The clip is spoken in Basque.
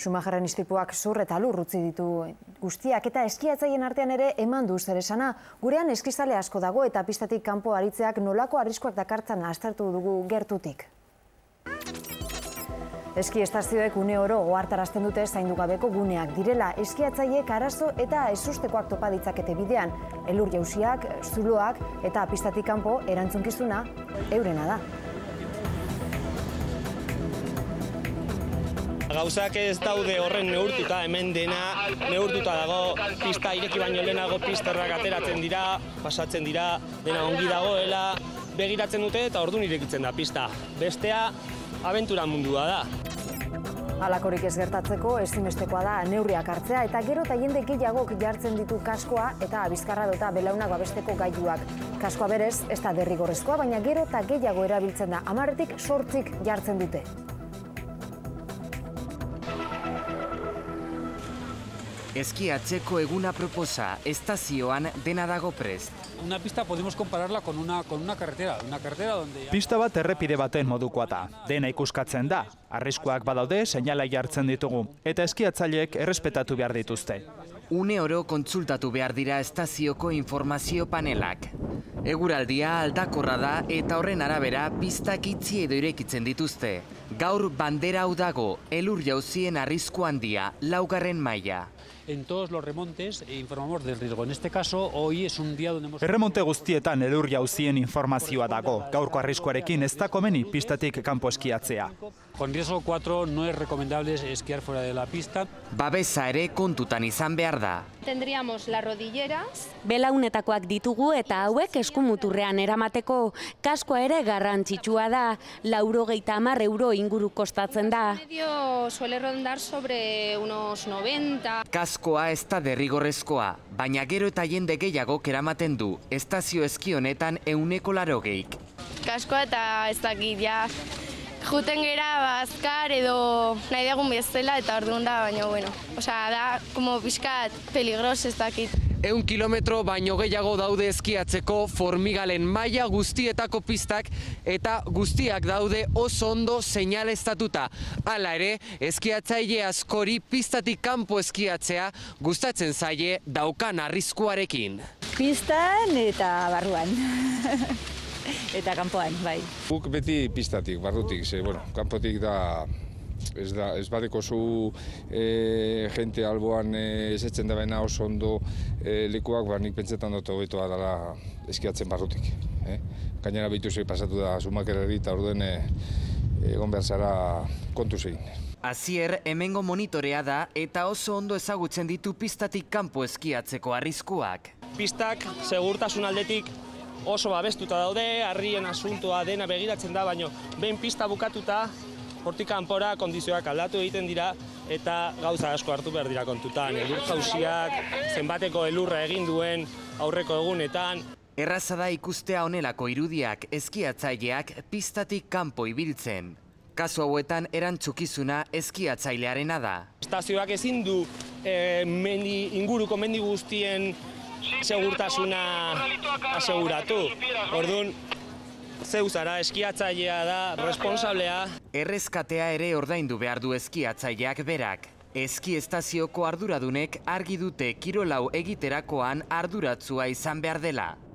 Schumacherren istripuak zur eta lur utzi ditu guztiak eta eskiatzaien artean ere eman du zer esana. Gurean eskizale asko dago eta pistatik kanpo aritzeak nolako arriskuak dakartzan aztertu dugu gertutik. Eski estazioek une oro ohartarazten dute zaindu gabeko guneak direla. Eskiatzaileek arazo eta ezustekoak topa ditzakete bidean. Elur jausiak, zuloak eta pistatik kanpo erantzunkizuna eurena da. Gauzak ez daude horren neurtuta, hemen dena neurtuta dago, pista ireki baino lehenago pisterrak ateratzen dira, pasatzen dira, dena ongi dagoela, begiratzen dute eta ordun irekitzen da pista. Bestea, abentura mundua da. Halakorik ez gertatzeko ezinbestekoa da neurriak hartzea eta gero eta jende gehiagok jartzen ditu kaskoa eta bizkarra eta belaunak babesteko gailuak. Kaskoa berez ez da derrigorrezkoa, baina gero eta gehiago erabiltzen da, 10-tik 8 jartzen dute. Eskiatzeko eguna proposa, estazioan dena dago prest. Una pista podemos compararla con una carretera donde... Pista bat errepide baten modukoa da. Dena ikuskatzen da. Arriskuak badaude, seinalai jartzen ditugu. Eta eskiatzaileek errespetatu behar dituzte. Une oro kontsultatu behar dira estazioko informazio panelak. Eguraldia aldakorra da eta horren arabera pistak itzi edo irekitzen dituzte. Gaur bandera hau dago, elur jauzien arrisku handia, 4. maila. En todos los remontes informamos del riesgo. En este caso, hoy es un día donde hemos... Erremonte guztietan elur jauzien informazioa dago. Gaurko arriskuarekin ez da komeni pistatik kanpo eskiatzea. Con riesgo 4 no es recomendable esquiar fuera de la pista. Babesa ere kontutan izan behar da. Tendríamos las rodilleras. Belaunetakoak ditugu eta hauek eskumuturrean eramateko. Kaskoa ere garrantzitsua da. 90 euro inguru kostatzen da. Medio suele rondar sobre unos 90. Kaskoa ez da derrigorrezkoa, baina gero eta jende gehiago eramaten du, estazio eski honetan 180. Kaskoa eta ez dakit, ja. Juten gera azkar edo nahi dugun bezala eta orduan da, baina bueno. Osea, da, como pixkat peligros ez dakit. 100 kilometro baino gehiago daude eskiatzeko Formigalen maila guztietako pistak eta guztiak daude oso ondo seinaleztatuta. Hala ere, eskiatzaile askori pistatik kanpo eskiatzea gustatzen zaie daukan arriskuarekin. Pistan eta barruan. Eta kanpoan, bai. Guk beti pistatik, barrutik, kanpotik da... Ez badeko zu jente alboan esetzen da baina oso ondo lekuak, nik pentsetan dut hobetoa dela eskiatzen barrutik. Gainera behitu zei pasatu da Schumacherreri eta orduen egon behar zara kontu zein. Asier hemengo monitorea da eta oso ondo ezagutzen ditu pistatik kanpo eskiatzeko arriskuak. Pistak segurtasun aldetik oso babestuta daude, harrien asuntoa dena begiratzen da, baina behin pista bukatuta, hortik kanpora kondizioak aldatu egiten dira eta gauza asko hartu behar dira kontutan. Elur jausiak, zenbateko elurra egin duen aurreko egunetan. Erraza da ikustea honelako irudiak eskiatzaileak pistatik kanpo ibiltzen. Kasu hauetan erantzukizuna eskiatzailearena da. Estazioak ezin du inguruko mendi guztien segurtasuna aseguratu. Orduan, zeu zara, eskiatzailea da, responsablea. Erreskatea ere ordaindu behar du eskiatzaileak berak. Eski estazioko arduradunek argi dute kirolau egiterakoan arduratsua izan behar dela.